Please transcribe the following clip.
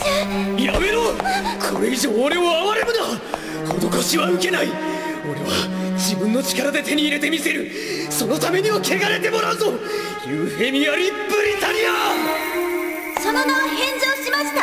やめろ。これ以上俺を憐れむな。施しは受けない。俺は自分の力で手に入れてみせる。そのためには汚れてもらうぞ、ユーフェミア・リ・ブリタニア。 その名は返上しました。